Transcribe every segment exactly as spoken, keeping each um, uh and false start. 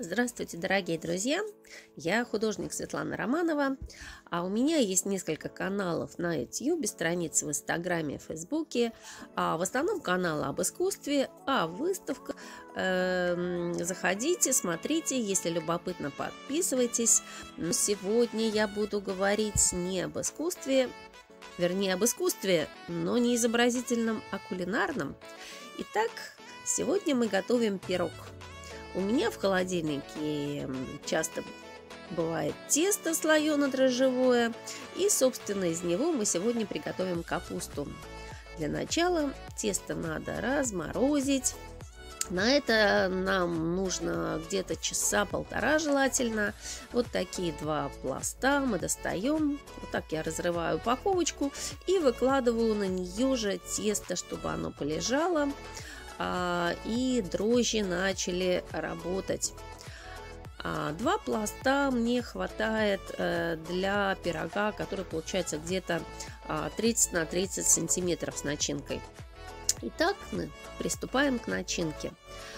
Здравствуйте, дорогие друзья! Я художник Светлана Романова, а у меня есть несколько каналов на YouTube, страницы в Инстаграме, Фейсбуке, а в основном каналы об искусстве, о выставках. Эм, заходите, смотрите, если любопытно, подписывайтесь. Но сегодня я буду говорить не об искусстве, вернее об искусстве, но не изобразительном, а кулинарном. Итак, сегодня мы готовим пирог. У меня в холодильнике часто бывает тесто слоено-дрожжевое, и, собственно, из него мы сегодня приготовим капусту. Для начала тесто надо разморозить. На это нам нужно где-то часа полтора желательно. Вот такие два пласта мы достаем. Вот так я разрываю упаковочку и выкладываю на нее же тесто, чтобы оно полежало и дрожжи начали работать. Два пласта мне хватает для пирога, который получается где-то тридцать на тридцать сантиметров с начинкой. Итак, мы приступаем к начинке.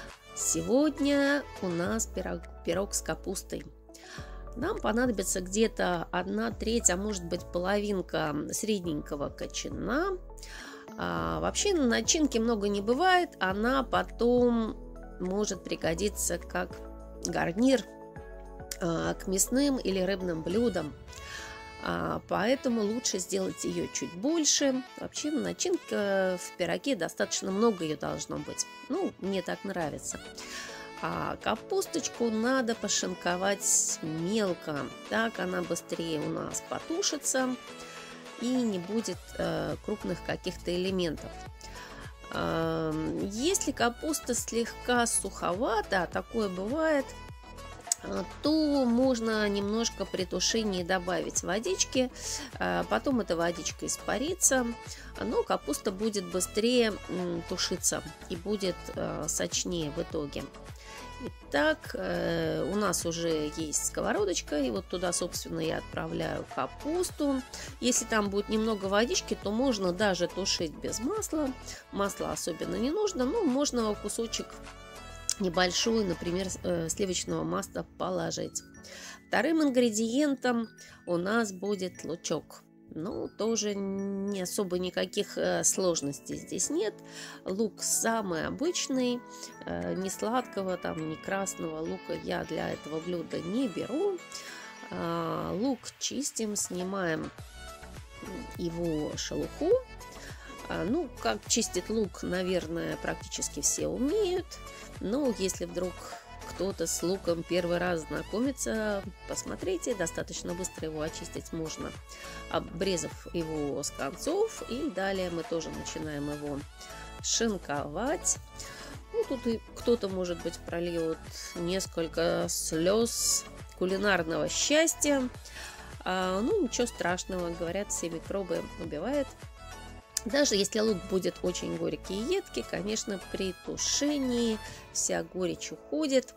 Сегодня у нас пирог, пирог с капустой. Нам понадобится где-то одна треть, а может быть половинка средненького кочана. А, вообще начинки много не бывает, она потом может пригодиться как гарнир а, к мясным или рыбным блюдам. А, поэтому лучше сделать ее чуть больше. Вообще начинка в пироге достаточно много ее должно быть. Ну, мне так нравится. А капусточку надо пошинковать мелко, так она быстрее у нас потушится и не будет э, крупных каких-то элементов. Э, если капуста слегка суховата, а такое бывает, э, то можно немножко при тушении добавить водички, э, потом эта водичка испарится, но капуста будет быстрее э, тушиться и будет э, сочнее в итоге. Итак, э, у нас уже есть сковородочка, и вот туда, собственно, я отправляю капусту. Если там будет немного водички, то можно даже тушить без масла. Масла особенно не нужно, но можно кусочек небольшой, например, э, сливочного масла положить. Вторым ингредиентом у нас будет лучок. Ну, тоже не особо никаких э, сложностей здесь нет. Лук самый обычный, э, не сладкого, там, не красного лука я для этого блюда не беру. Э, лук чистим, снимаем его шелуху. Э, ну, как чистить лук, наверное, практически все умеют. Но если вдруг кто-то с луком первый раз знакомится, посмотрите, достаточно быстро его очистить можно, обрезав его с концов. И далее мы тоже начинаем его шинковать. Ну, тут и кто-то, может быть, прольет несколько слез кулинарного счастья. А, ну, ничего страшного, говорят, все микробы убивает. Даже если лук будет очень горький и едкий, конечно, при тушении вся горечь уходит.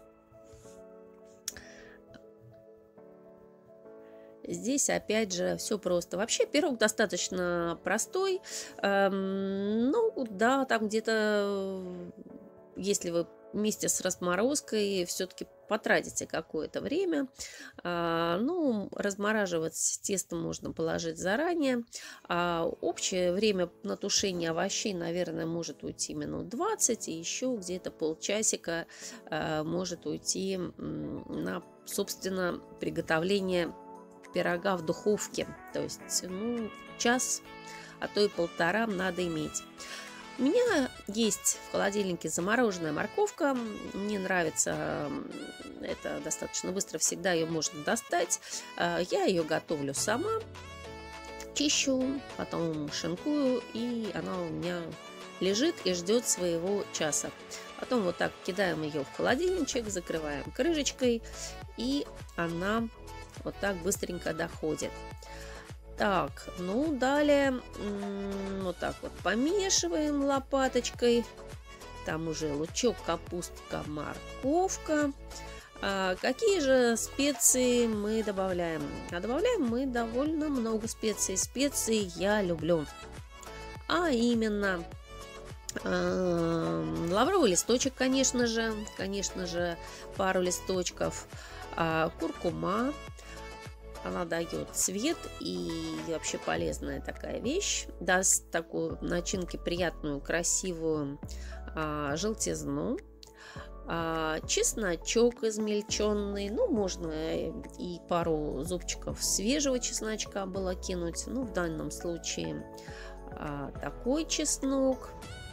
Здесь опять же все просто. Вообще пирог достаточно простой. Эм, ну да, там где-то, если вы вместе с разморозкой все-таки потратите какое-то время. А, ну, размораживать тесто можно положить заранее. А общее время на тушение овощей, наверное, может уйти минут двадцать, и еще где-то полчасика а, может уйти на, собственно, приготовление пирога в духовке. То есть, ну, час, а то и полтора надо иметь. У меня есть в холодильнике замороженная морковка. Мне нравится это достаточно быстро, всегда ее можно достать. Я ее готовлю сама, чищу, потом шинкую, и она у меня лежит и ждет своего часа. Потом вот так кидаем ее в холодильничек, закрываем крышечкой, и она вот так быстренько доходит. Так, ну далее вот так вот помешиваем лопаточкой. Там уже лучок, капустка, морковка. А какие же специи мы добавляем? А добавляем мы довольно много специй. Специи я люблю. А именно Лавровый листочек, конечно же, конечно же, пару листочков. Куркума. Она дает цвет и вообще полезная такая вещь. Даст такую начинке приятную, красивую а, желтизну. А, чесночок измельченный. Ну, можно и пару зубчиков свежего чесночка было кинуть. Ну, в данном случае а, такой чеснок.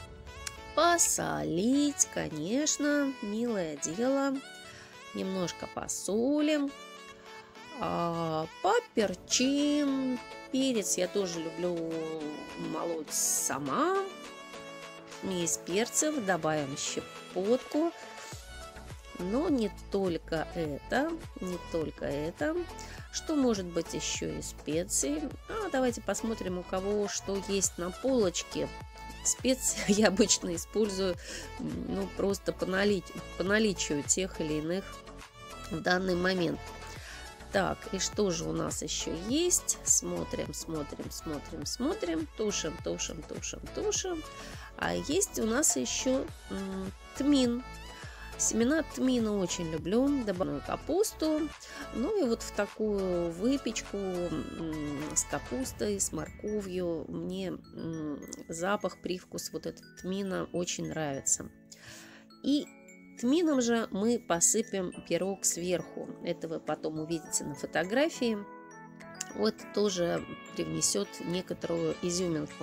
Посолить, конечно, милое дело. Немножко посолим. Поперчим. Перец я тоже люблю молоть сама. Смесь перцев. Добавим щепотку. Но не только это. Не только это. Что может быть еще из специй? А давайте посмотрим, у кого что есть на полочке. Специи я обычно использую ну, просто по, нали... по наличию тех или иных в данный момент. Так, и что же у нас еще есть? Смотрим, смотрим, смотрим, смотрим. Тушим, тушим, тушим, тушим. А есть у нас еще м, тмин. Семена тмина очень люблю. Добавляю капусту. Ну и вот в такую выпечку м, с капустой, с морковью. Мне м, запах, привкус вот этот тмина очень нравится. И тмином же мы посыпем пирог сверху. Это вы потом увидите на фотографии. Вот тоже привнесет некоторую изюминку.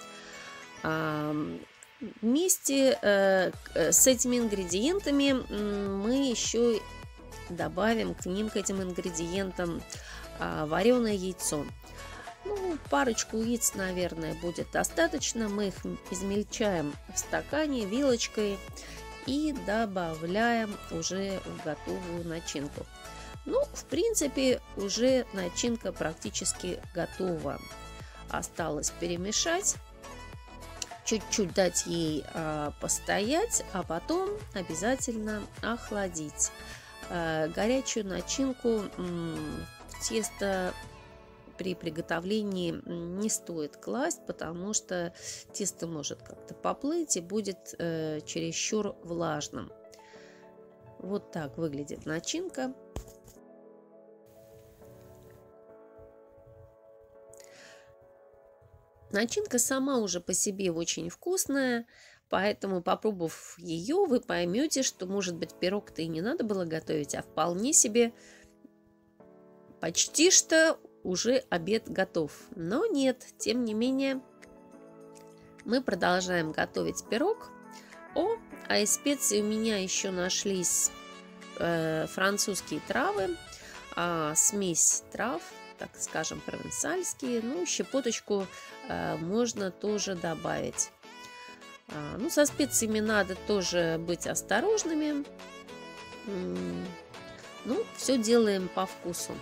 Вместе э, с этими ингредиентами мы еще добавим к ним, к этим ингредиентам, э, вареное яйцо. Ну, парочку яиц, наверное, будет достаточно. Мы их измельчаем в стакане вилочкой и добавляем уже в готовую начинку. Ну, в принципе, уже начинка практически готова. Осталось перемешать, чуть-чуть дать ей а, постоять, а потом обязательно охладить. А, горячую начинку м, тесто при приготовлении не стоит класть, потому что тесто может как-то поплыть и будет э, чересчур влажным. Вот так выглядит начинка. Начинка сама уже по себе очень вкусная, поэтому, попробовав ее, вы поймете, что, может быть, пирог-то и не надо было готовить, а вполне себе почти что уже обед готов. Но нет, тем не менее, мы продолжаем готовить пирог. О, а из специй у меня еще нашлись э, французские травы, э, смесь трав, так скажем, провансальские. Ну, щепоточку э, можно тоже добавить. А, ну, со специями надо тоже быть осторожными. Ну, все делаем по вкусу.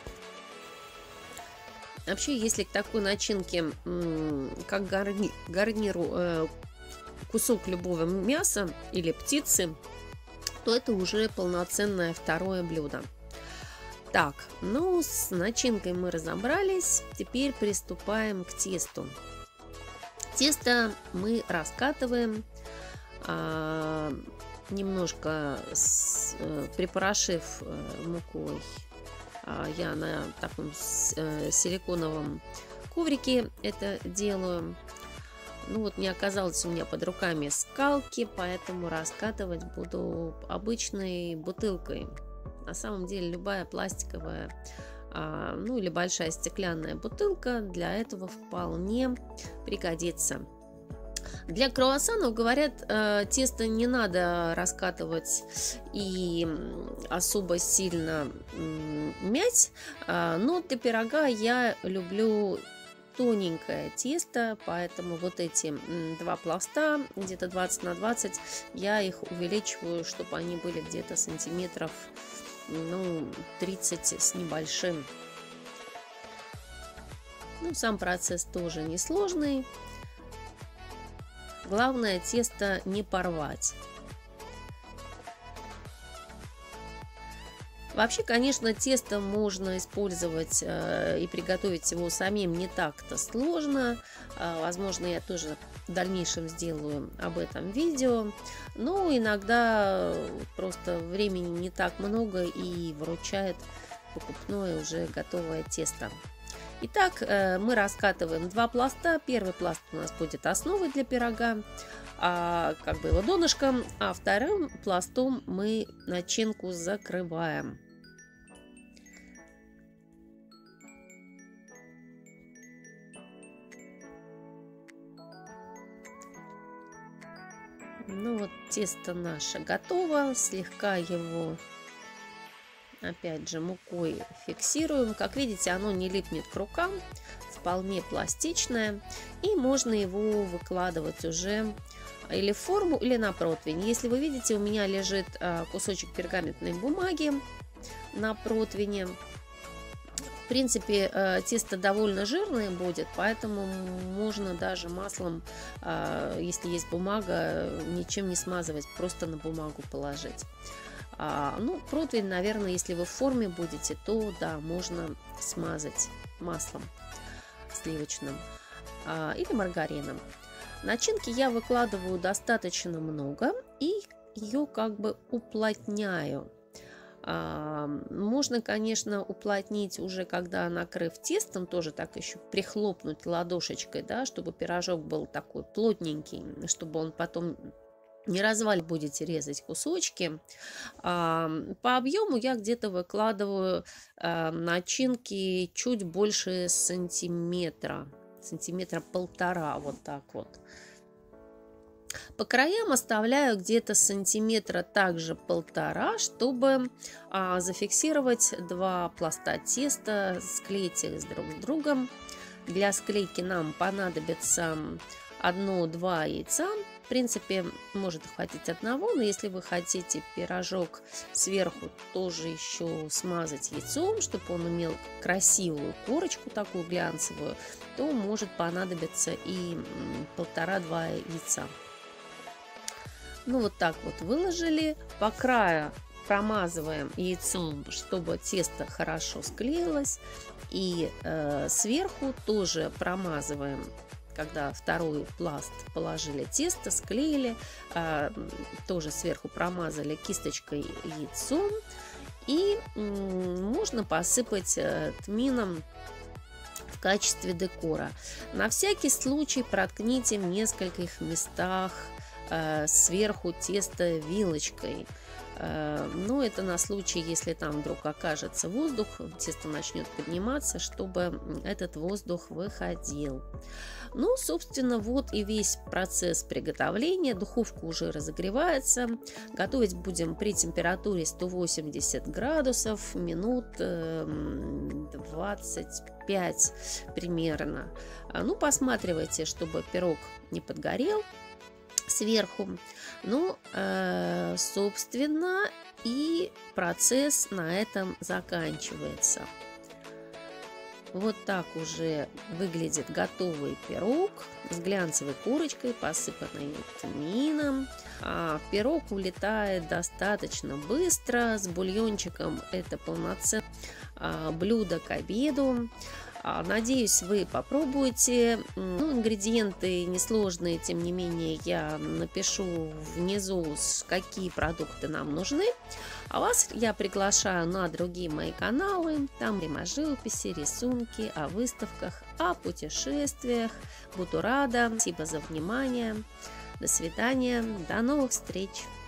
Вообще, если к такой начинке, как гарни, гарниру, э, кусок любого мяса или птицы, то это уже полноценное второе блюдо. Так, ну с начинкой мы разобрались. Теперь приступаем к тесту. Тесто мы раскатываем, а, немножко с, э, припорошив э, мукой. Я на таком силиконовом коврике это делаю. Ну вот не оказалось у меня под руками скалки, поэтому раскатывать буду обычной бутылкой. На самом деле любая пластиковая, ну или большая стеклянная бутылка для этого вполне пригодится. Для круассанов, говорят, тесто не надо раскатывать и особо сильно мять, но для пирога я люблю тоненькое тесто, поэтому вот эти два пласта, где-то двадцать на двадцать, я их увеличиваю, чтобы они были где-то сантиметров, ну, тридцать с небольшим. Ну, сам процесс тоже несложный. Главное тесто не порвать. Вообще, конечно, тесто можно использовать э, и приготовить его самим не так-то сложно. Э, возможно, я тоже в дальнейшем сделаю об этом видео. Но иногда просто времени не так много и выручает покупное уже готовое тесто. Итак, э, мы раскатываем два пласта. Первый пласт у нас будет основой для пирога, а, как бы его донышком, а вторым пластом мы начинку закрываем. Ну вот, тесто наше готово, слегка его опять же мукой фиксируем. Как видите, оно не липнет к рукам, вполне пластичное, и можно его выкладывать уже или в форму, или на противень. Если вы видите, у меня лежит кусочек пергаментной бумаги на противне. В принципе, тесто довольно жирное будет, поэтому можно даже маслом, если есть бумага, ничем не смазывать, просто на бумагу положить. Ну, противень, наверное, если вы в форме будете, то да, можно смазать маслом сливочным или маргарином. Начинки я выкладываю достаточно много и ее как бы уплотняю. Можно, конечно, уплотнить уже, когда накрыв тестом, тоже так еще прихлопнуть ладошечкой, да, чтобы пирожок был такой плотненький, чтобы он потом не развалить, будете резать кусочки. По объему я где-то выкладываю начинки чуть больше сантиметра, сантиметра полтора, вот так вот. По краям оставляю где-то сантиметра также полтора, чтобы а, зафиксировать два пласта теста, склеить их друг с другом. Для склейки нам понадобится одно-два яйца. В принципе, может хватить одного, но если вы хотите пирожок сверху тоже еще смазать яйцом, чтобы он имел красивую корочку, такую глянцевую, то может понадобиться и полтора-два яйца. Ну вот так вот выложили, по краю промазываем яйцом, чтобы тесто хорошо склеилось, и э, сверху тоже промазываем. Когда второй пласт положили тесто, склеили, э, тоже сверху промазали кисточкой яйцом, и э, можно посыпать э, тмином в качестве декора. На всякий случай проткните в нескольких местах э, сверху тесто вилочкой. Но это на случай, если там вдруг окажется воздух, тесто начнет подниматься, чтобы этот воздух выходил. Ну, собственно, вот и весь процесс приготовления. Духовка уже разогревается. Готовить будем при температуре сто восемьдесят градусов минут двадцать пять примерно. Ну, посматривайте, чтобы пирог не подгорел сверху. Ну, э, собственно, и процесс на этом заканчивается. Вот так уже выглядит готовый пирог с глянцевой корочкой, посыпанной тмином. А пирог улетает достаточно быстро. С бульончиком это полноценное блюдо к обеду. Надеюсь, вы попробуете. Ну, ингредиенты несложные, тем не менее, я напишу внизу, какие продукты нам нужны. А вас я приглашаю на другие мои каналы. Там тема живописи, рисунки, о выставках, о путешествиях. Буду рада. Спасибо за внимание. До свидания. До новых встреч.